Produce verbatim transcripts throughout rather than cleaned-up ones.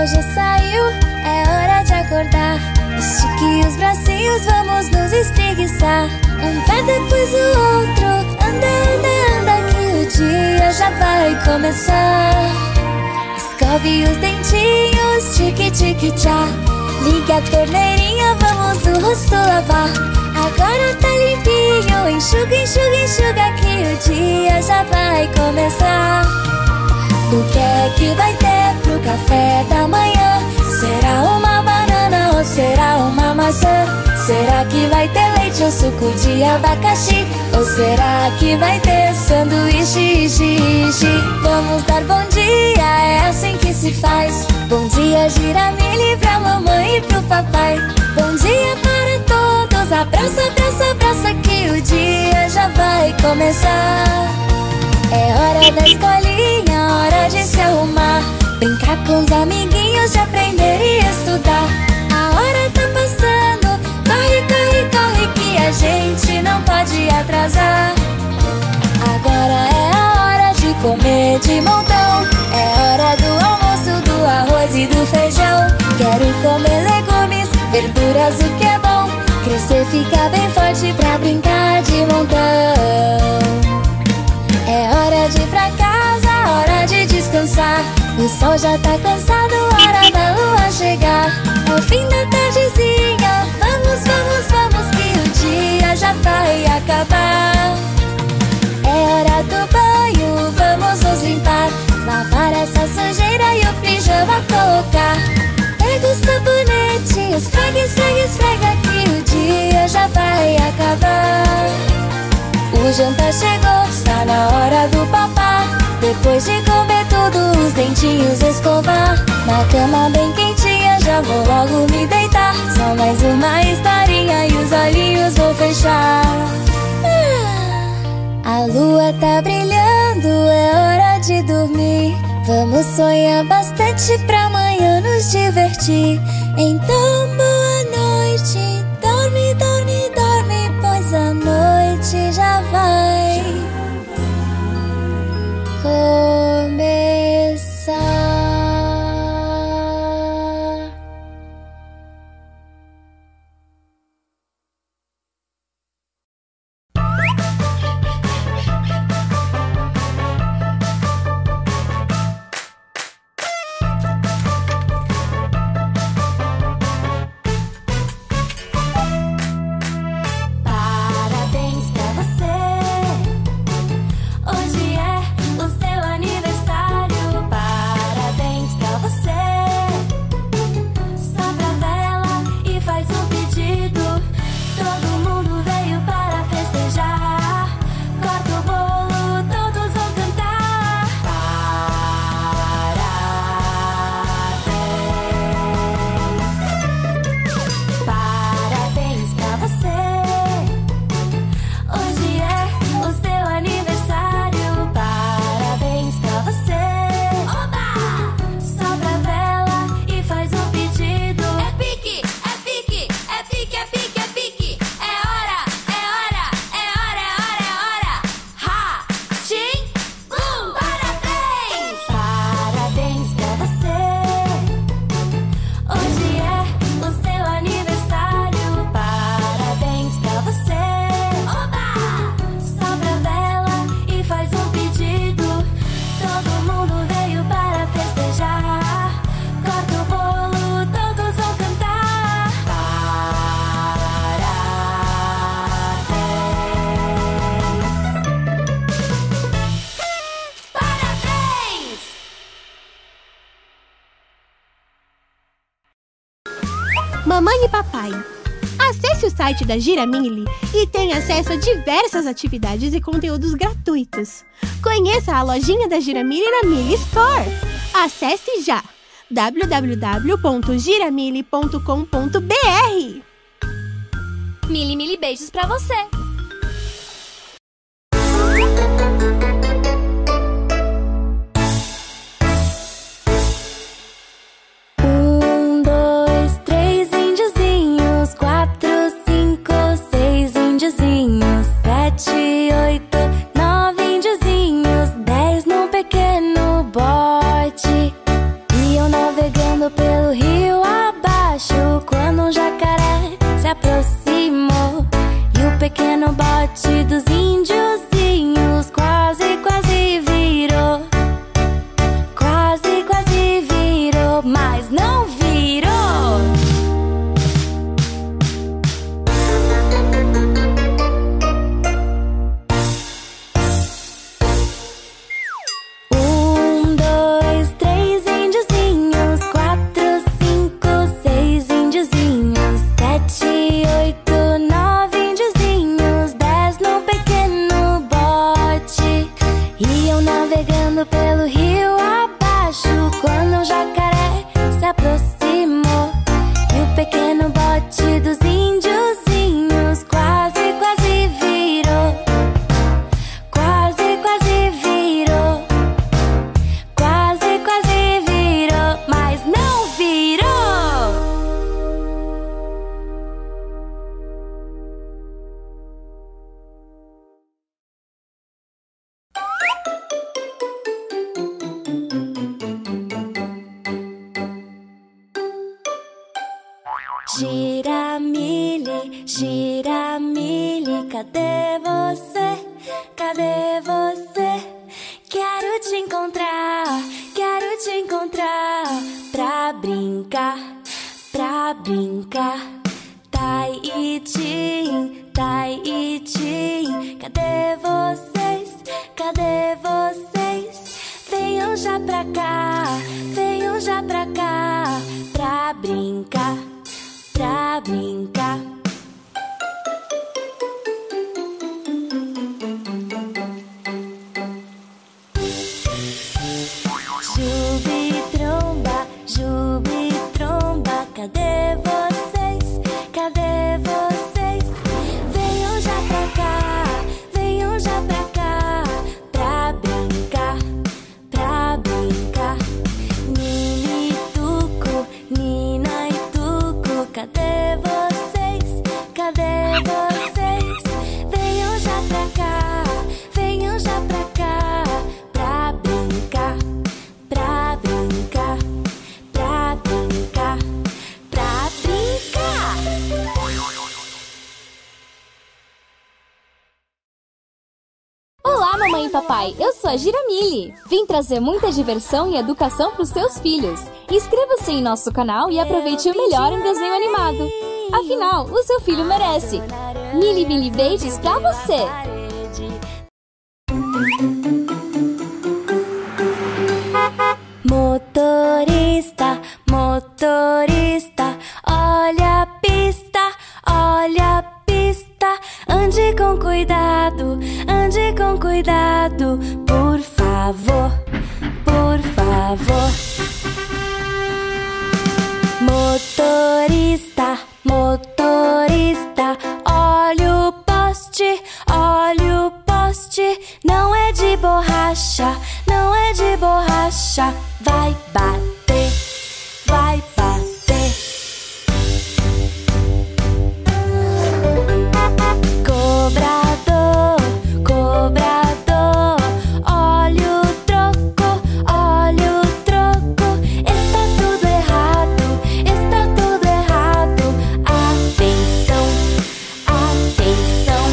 sol já saiu, é hora de acordar. Estique os bracinhos, vamos nos espreguiçar. Um pé depois o outro, anda, anda, anda, que o dia já vai começar. Escove os dentinhos, tique, tique, tchá. Liga a torneirinha, vamos o rosto lavar. Agora tá limpinho, enxuga, enxuga, enxuga, que o dia já vai começar. O que é que vai ter pro café da manhã? Será uma banana ou será uma maçã? Será que vai ter leite ou suco de abacaxi? Ou será que vai ter sanduíche, ishi, ishi? Vamos dar bom dia, é assim que se faz. Bom dia, Giramille, pra mamãe e pro papai. Bom dia para todos, abraça, abraça, abraça, que o dia já vai começar. É hora da escolinha, hora de se arrumar. Brincar com os amiguinhos, de aprender e estudar. A hora tá passando, corre, corre, corre, que a gente não pode atrasar. Agora é a hora de comer de montão. É hora do almoço, do arroz e do feijão. Quero comer legumes, verduras, o que é bom. Crescer, ficar bem forte pra brincar de montão. É hora de ir pra casa, hora de descansar. O sol já tá cansado, hora da lua chegar. É o fim da tardezinha, vamos, vamos, vamos, que o dia já vai acabar. É hora do banho, vamos nos limpar. Lavar essa sujeira e o pijama colocar. Pega o sabonete, esfrega, esfrega, esfrega, que o dia já vai acabar. O jantar chegou, está na hora do papá. Depois de comer tudo, os dentinhos escovar. Na cama bem quentinha, já vou logo me deitar. Só mais uma historinha e os olhinhos vou fechar. ah, A lua tá brilhando, é hora de dormir. Vamos sonhar bastante pra amanhã nos divertir. Então boa noite, dorme, dorme, dorme, pois a noite já vai começar. Mamãe e papai, acesse o site da Giramille e tenha acesso a diversas atividades e conteúdos gratuitos. Conheça a lojinha da Giramille na Mille Store. Acesse já w w w ponto giramille ponto com ponto b r. Mille, mille beijos pra você! Navegando te encontrar, quero te encontrar pra brincar, pra brincar. Taitim, Taitim, cadê vocês? Cadê vocês? Venham já pra cá, venham já pra cá pra brincar, pra brincar. Jubi-tromba, Jubi-tromba, cadê vocês? Cadê vocês? Venham já pra cá, venham já pra cá pra brincar, pra brincar. Nini e Tuco, Nina e Tuco, cadê vocês? Cadê vocês? Venham já pra cá, venham já pra cá pra brincar, pra brincar, pra brincar, pra brincar. Olá, mamãe e papai, eu sou a Giramille. Vim trazer muita diversão e educação para os seus filhos. Inscreva-se em nosso canal e aproveite o melhor em desenho animado. Afinal, o seu filho merece. Mili, Mili, beijos pra você! Motorista, motorista, olha a pista, olha a pista. Ande com cuidado, ande com cuidado, por favor, por favor. Motorista, motorista, olha o poste, olha o poste. Não é de borracha, não é de borracha. Vai bater, vai bater. Cobrador, cobrador, olha o troco, olha o troco. Está tudo errado, está tudo errado. Atenção, atenção.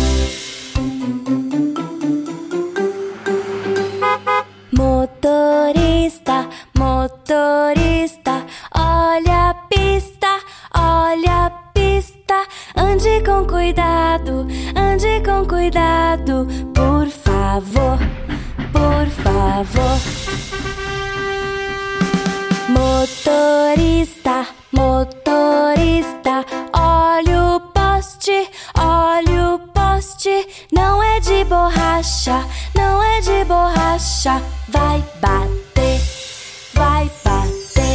Motorista, motorista, olha a pista, olha a pista. Ande com cuidado, ande com cuidado, por favor, por favor. Motorista, motorista, olha o poste, olha o poste. Não é de borracha, não é de borracha. Vai bater, vai bater.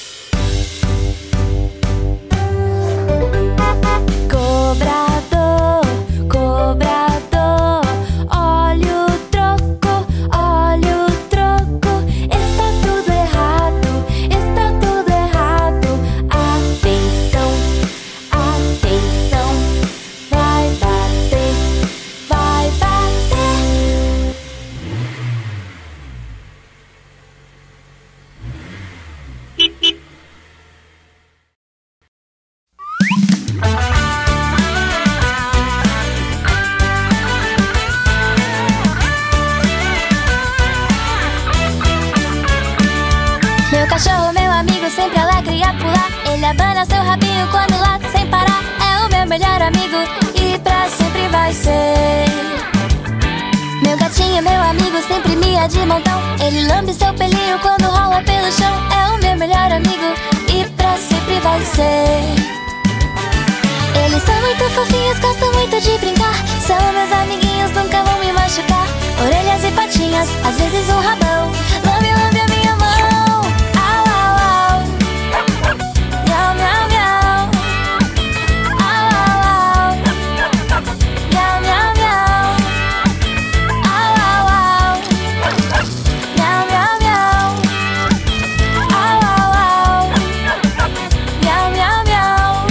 Cobrador, cobrador, olha o troco, olha o troco. Está tudo errado, está tudo errado. Atenção, atenção. Vai bater, vai bater. Meu cachorro, meu amigo, sempre alegre a pular. Ele abana seu rabinho quando late sem parar. É o meu melhor amigo e pra sempre vai ser. Meu gatinho, meu amigo, sempre mia de montão. Ele lambe seu pelinho quando rola pelo chão. É o meu melhor amigo e pra sempre vai ser. Eles são muito fofinhos, gostam muito de brincar. São meus amiguinhos, nunca vão me machucar. Orelhas e patinhas, às vezes um rabão. Lambe, lambe a minha mão. Au, au, au. Miau, miau, miau. Au, au, au. Miau, miau, miau. Au, au, au. Miau, miau, miau. Au, au, au. Miau, miau, miau.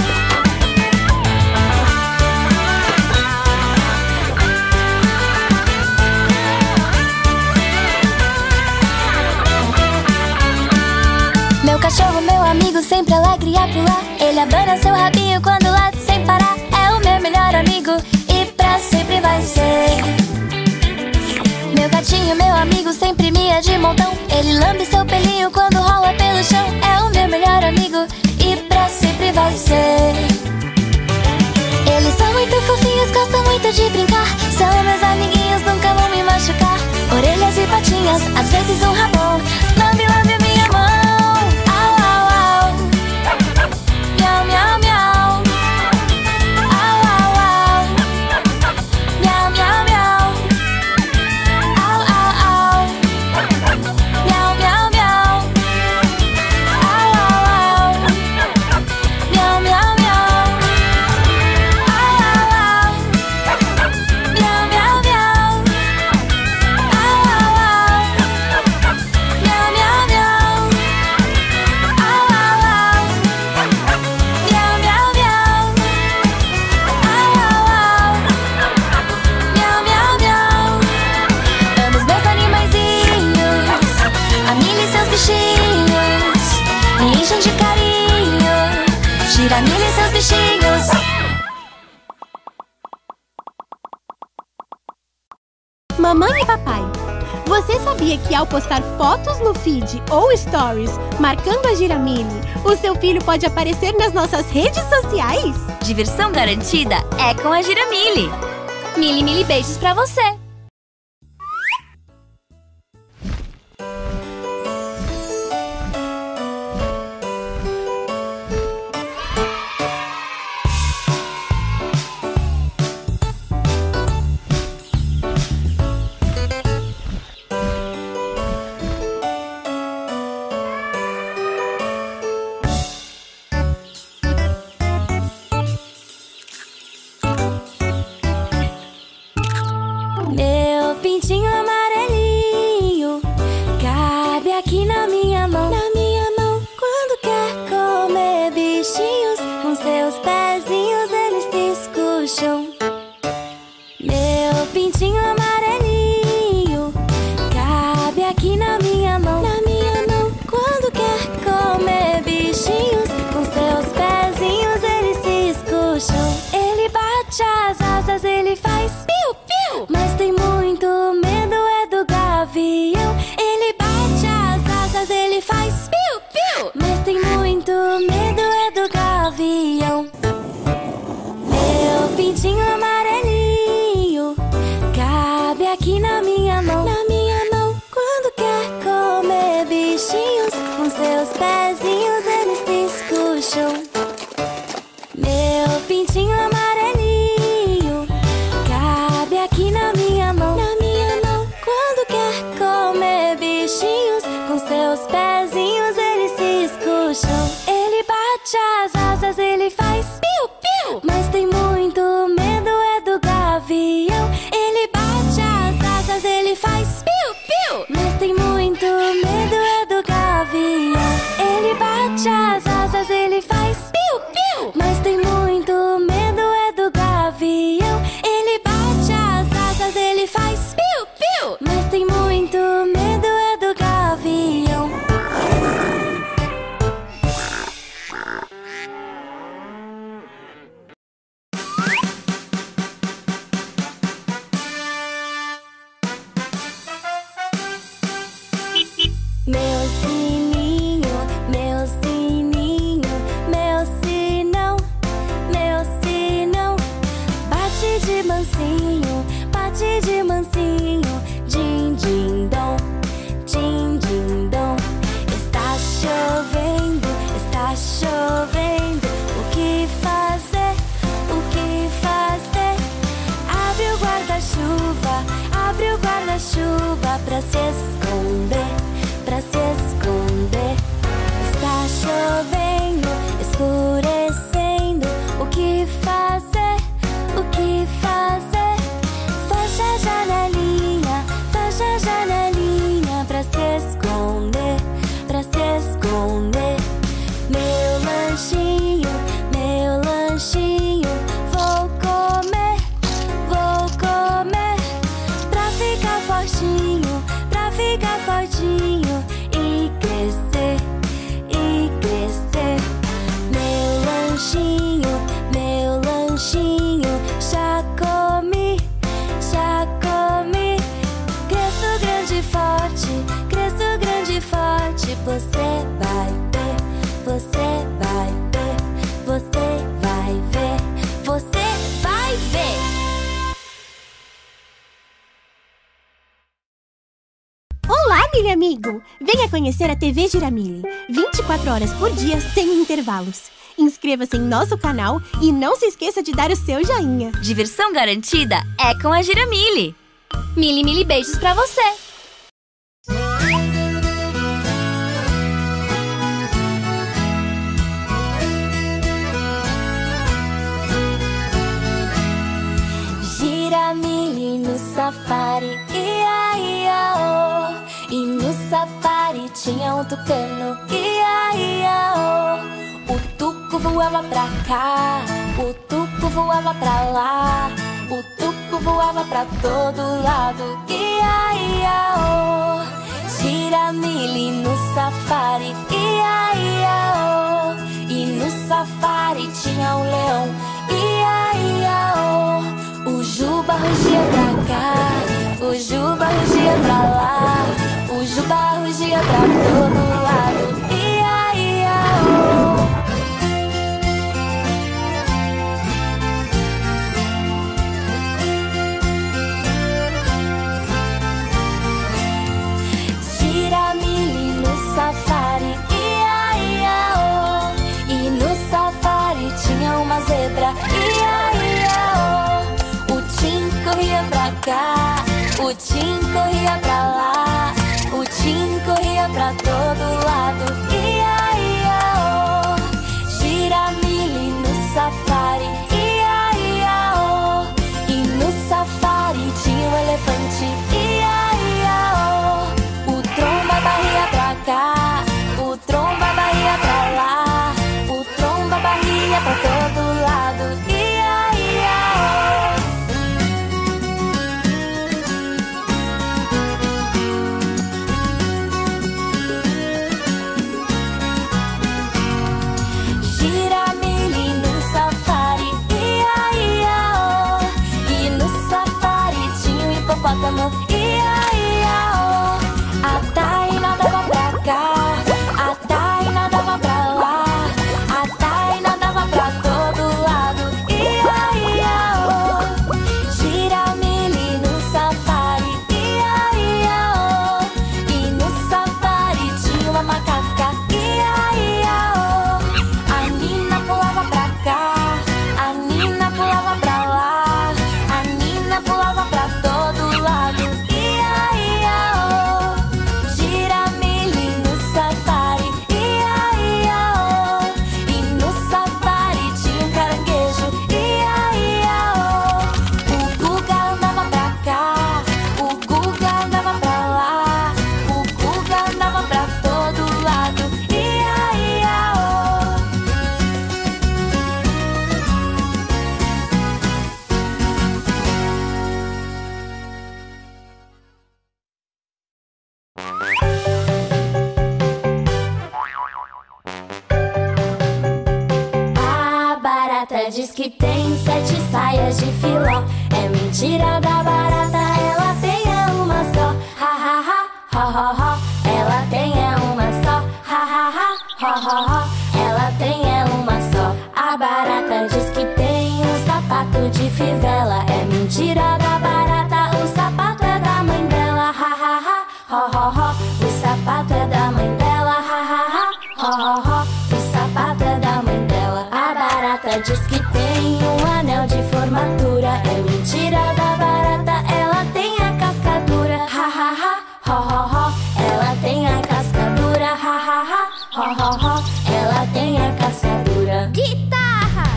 Meu cachorro, meu amigo, sempre alegre a pular. Ele abana seu rabinho quando late sem parar. É o meu melhor amigo e pra sempre vai ser. Meu gatinho, meu amigo, amigo sempre mia de montão. Ele lambe seu pelinho quando rola pelo chão. É o meu melhor amigo e pra sempre vai ser. Eles são muito fofinhos, gostam muito de brincar. São meus amiguinhos, nunca vão me machucar. Orelhas e patinhas, às vezes um rabão. Lambe, lambe minha mão. Au, au, au. Miau, miau, miau. Au, au, au. Miau, miau, miau. Au, au, au. Miau, miau, miau. Au, au, au. Miau, miau, miau. Au, au, au. Miau, miau, miau. Au, au, au. Miau, miau, miau. Au, au, au. Miau, miau, miau. Au, au, au. Miau, miau, miau. Amo os meus animaizinhos, a Milly e seus bichinhos, me enchem de carinho. Gira Milly e seus bichinhos. Mamãe e papai, você sabia que ao postar fotos no feed ou stories marcando a Giramilly, o seu filho pode aparecer nas nossas redes sociais? Diversão garantida é com a Giramilly. Milly, Milly, beijos pra você! Meu pintinho amarelinho cabe aqui na minha mão. Na minha mão. Quando quer comer bichinhos, com seus pezinhos eles se escucham. Meu pintinho amarelinho cabe aqui na minha mão. Na minha mão. Quando quer comer bichinhos, com seus pezinhos eles se escucham. Ele bate as asas, ele faz piu, piu, mas tem muito medo é do gavião. Ele bate as asas, ele faz piu, piu, mas tem muito medo é do gavião. Meu pintinho amarelinho cabe aqui na minha mão. Na minha mão. Quando quer comer bichinhos, com seus pezinhos eles se escucham. Meu pintinho amarelinho cabe aqui na minha mão. Na minha mão. Quando quer comer bichinhos, com seus pezinhos eles se escucham. Ele bate as asas, ele faz piu, piu, mas tem muito medo é do gavião. Ele bate as asas, ele faz piu, piu, mas tem muito medo é do gavião. Ele bate as asas, ele faz piu, piu, mas tem muito medo é do gavião. Ele bate as asas, ele faz piu, piu, mas tem muito medo é do gavião. Meu sininho, meu sininho, meu sinão, meu sinão, bate de mansinho, bate de mansinho, din, din, dom, din, din, dom. Está chovendo, está chovendo, o que fazer, o que fazer? Abre o guarda-chuva, abre o guarda-chuva pra se esconder, pra se esconder. Está chovendo, escurecendo, o que fazer, o que fazer? Fecha a janelinha, fecha a janelinha pra se esconder, pra se esconder. Meu lanchinho, meu lanchinho, vou comer, vou comer, pra ficar fortinho, pra ficar fortinho e crescer, e crescer. Meu lanchinho, meu lanchinho, já comi, já comi, cresço grande e forte. filho amigo, venha conhecer a T V Giramille. vinte e quatro horas por dia, sem intervalos. Inscreva-se em nosso canal e não se esqueça de dar o seu joinha. Diversão garantida é com a Giramille. Mili, mili beijos pra você. Giramille no safari, ia, ia, oh. E no safari tinha um tucano, ia, ia, oh. O tuco voava pra cá, o tuco voava pra lá, o tuco voava pra todo lado, ia, ia, oh. Giramille no safari, ia, ia, oh. E no safari tinha um leão, ia, ia, oh. O Juba rugia pra cá, o Juba rugia pra lá, o Juba rugia pra todo lado, ia, ia, oh. Giramille no safari, ia, ia, oh. E no safari tinha uma zebra, ia, ia, oh. O Tim corria pra cá, o Tim corria pra lá, o Tim corria pra todo lado, ia, ia, oh. Giramille no safari, ia, ia, oh. E no safari tinha um elefante, ia, ia, oh. O Tromba barria pra cá, o Tromba barria pra lá, o Tromba barria pra todo lado, ia, ia, oh. Giramille no safari, ia, ia, oh. E no safari tinha um hipopótamo, ia, ia, oh. A Tai nadava pra cá, a Tai nadava pra lá, a Tai nadava pra todo lado, ia, ia, oh. Giramille no safari, ia, ia, oh. E no safari tinha uma macaca, ia, ia, oh. A Nina pulava pra cá, a Nina pulava pra lá, a Nina pulava pra todo lado, ia, ia, oh. Giramille no safari, ia, ia, oh. E no safari tinha um caranguejo, ia, ia, oh. O Guga andava pra cá, o Guga andava pra lá, o Guga andava pra todo lado, ia, ia, oh. A barata diz que tem sete saias de filó. É mentira da barata, ela tem é uma só. Ha, ha, ha, ho, ho, ho. Ela tem é uma só. Ha, ha, ha, ho, ho, ho. Ela tem é uma só. A barata diz que tem um sapato de fivela. É mentira da barata, o sapato é da mãe dela. Ha, ha, ha, ho, ho, ho. O sapato é da mãe dela. Ha, ha, ha, ho, ho, ho. O sapato é da mãe dela. A barata diz que tem um anel de formatura. É mentira da barata, ela tem a cascadura. Ha, ha, ha, ho, ho, ho. Ela tem a cascadura. Ha, ha, ha, ho, ho, ho. Ela tem a cascadura. Guitarra!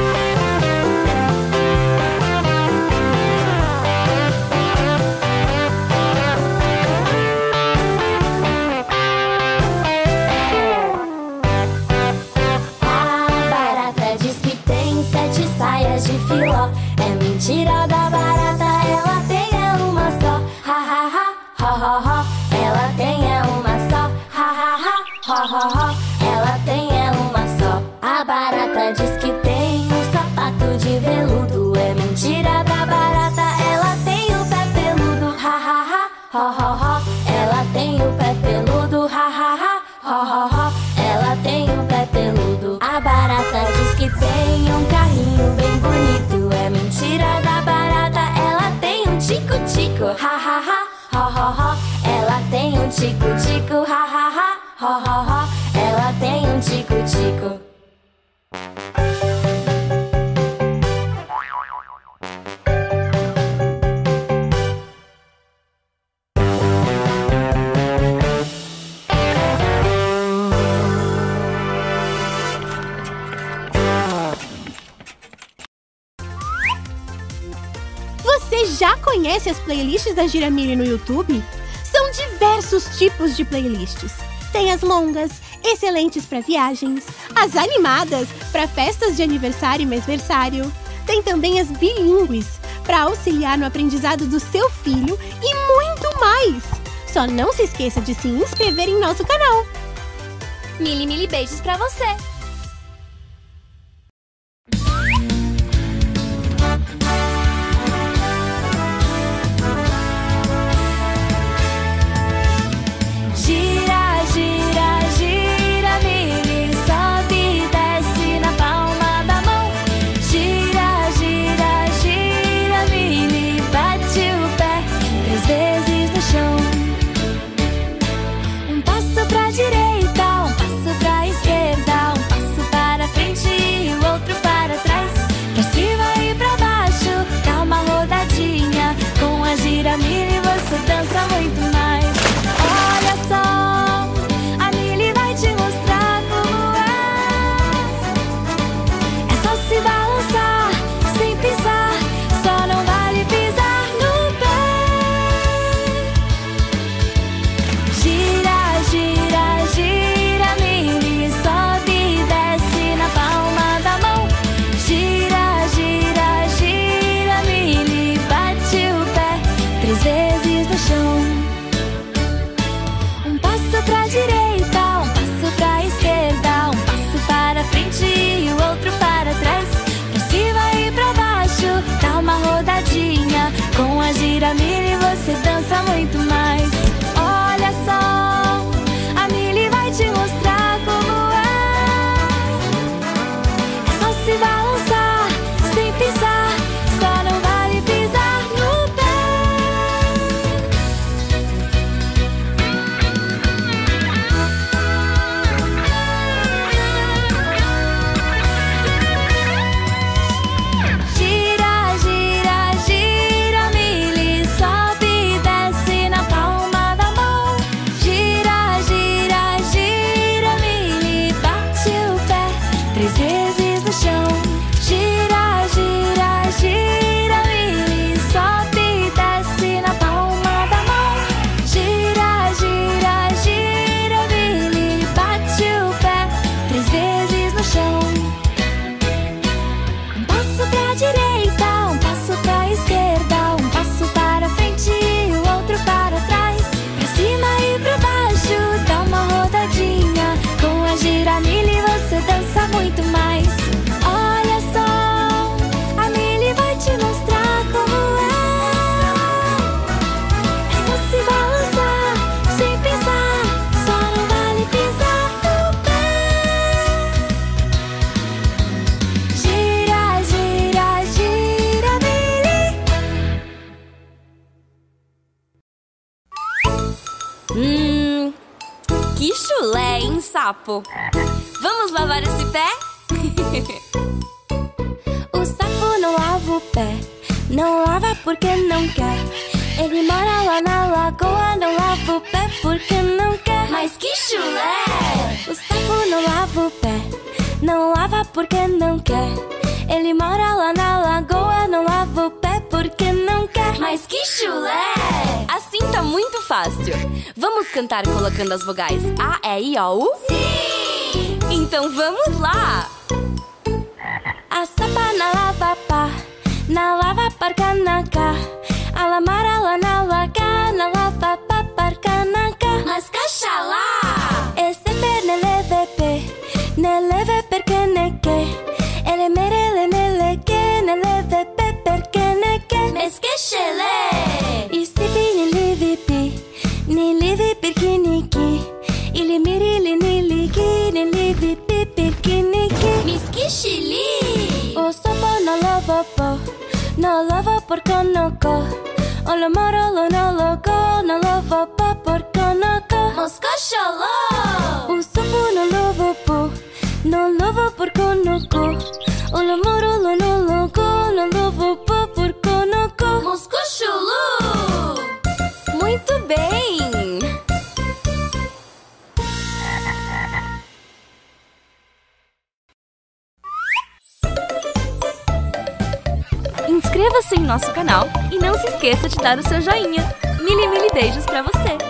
A barata diz que tem sete saias de filó. É mentira da barata, ela tem é uma só. Ha, ha, ha, ho, ho, ho. Ela tem é uma só. Ha, ha, ha, ho, ho, ho. Ela tem é uma só. A barata diz que tem um sapato de veludo. É mentira da barata, ela tem o pé peludo. Ha, ha, ha, ho, ho, ho. Ela tem o pé peludo. Ha, ha, ha, ho, ho, ho. Ela tem o pé peludo. A barata diz que tem um carrinho bem bonito. É mentira da barata, ela tem um tico-tico. Ha, ha, ha, ho, ho, ho. Ela tem um tico ho, ho, ho. Ela tem um tico-tico. Você já conhece as playlists da Giramille no YouTube? São diversos tipos de playlists. Tem as longas, excelentes para viagens, as animadas para festas de aniversário e mêsversário. Tem também as bilíngues para auxiliar no aprendizado do seu filho e muito mais. Só não se esqueça de se inscrever em nosso canal. Mili, mili beijos pra você! Giramille, você dança muito mais. Olha só, a Mili vai te mostrar como é. É só se balançar, sem pisar. Só não vale pisar no pé. Gira, gira, gira, Mili, sobe e desce na palma da mão. Gira, gira, gira, Mili, bate o pé três vezes no chão. Um passo pra direita, um passo pra esquerda, um passo para frente e o outro para trás. Pra cima e pra baixo, dá uma rodadinha. Com a Giramille você dança muito mais. Olha só, a Mili vai te mostrar como é. É só se balançar, sem pisar. Só não vale pisar no pé. Gira, gira, gira, Mili, sobe e desce na palma da mão. Gira, gira, gira, Mili, bate o pé três vezes no chão. Gira, gira, gira, Mili, sobe e desce na palma da mão. Gira, gira, gira, Mili, bate o pé três vezes no chão. Um passo pra direita, um passo pra esquerda, um passo para frente e o outro para trás. Pra cima e pra baixo, dá uma rodadinha. Com a Giramille você dança muito mais. Olha só, a Mili vai te mostrar como é. É só se balançar, sem pisar. Só não vale pisar no pé. Gira, gira, gira, Mili. Hum, que chulé, hein, sapo? Vamos lavar esse pé? O sapo não lava o pé, não lava porque não quer. Ele mora lá na lagoa, não lava o pé porque não quer. Mas que chulé! O sapo não lava o pé, não lava porque não quer. Ele mora lá na lagoa, não lava o pé porque não quer. Mas que chulé! Assim tá muito fácil. Vamos cantar colocando as vogais A, E, I, O, U? Sim! Então vamos lá! A sapa na lava pá, na lava parca na cá. A lamara lá na laga, na lava pá parca na cá. Mas cachalá! Esse per ne leve pe, ne leve perché ne che. Ele mere le ne le che, ne leve pe perché ne che. Mas que chelé! I sipi ni livi pi, ni livi perché ni chi. Ili miri li ni li chi, ni livi pi perché ni chi. Mas que chili! O sopo no lava po, no lava porco no co. O lo moro lo no lo go, no lava po porco no co. Mas cachalá! bem! Inscreva-se em nosso canal e não se esqueça de dar o seu joinha. Mili, mili beijos pra você!